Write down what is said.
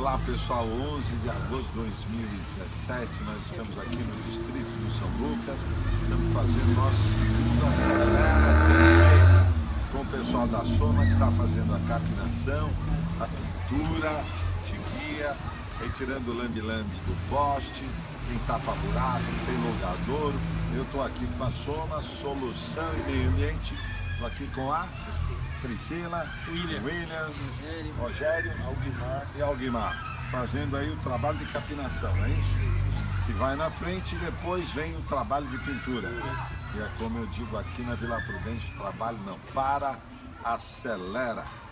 Olá pessoal, 11 de agosto de 2017, nós estamos aqui no distrito do São Lucas, estamos fazendo nosso segundo Acelera com o pessoal da Soma que está fazendo a capinação, a pintura de guia, retirando o lambe-lambe do poste, tem tapa-buraco, tem logadouro. Eu estou aqui com a Soma, Solução e Meio Ambiente, estou aqui com a Priscila, William, Rogério e Alguimar, fazendo aí o trabalho de capinação, não é isso? Que vai na frente e depois vem o trabalho de pintura. E é como eu digo aqui na Vila Prudente, trabalho não para, acelera.